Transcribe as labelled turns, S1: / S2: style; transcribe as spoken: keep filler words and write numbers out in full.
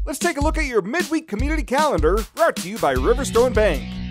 S1: Let's take a look at your midweek community calendar, brought to you by Riverstone Bank.